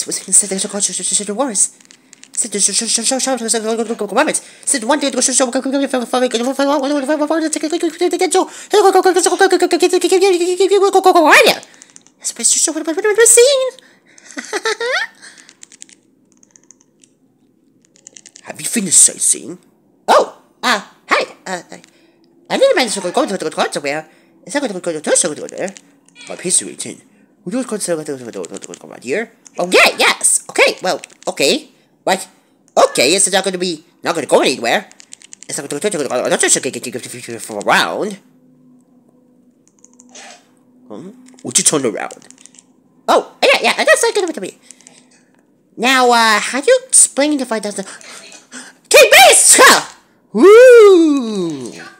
was instead of the wars. Said one day have you finished sightseeing? Oh, hi. I didn't manage to go to the cards where. Is that going to go to there? My history 10. Would you consider right here? Oh, yeah, yes. Okay, well, okay. What? Okay, it's not going to be, not going to go anywhere. It's not going to go around. Would you turn around? Oh, yeah, that's not going to be. Now, how do you explain if I doesn't? Keep this! Woo!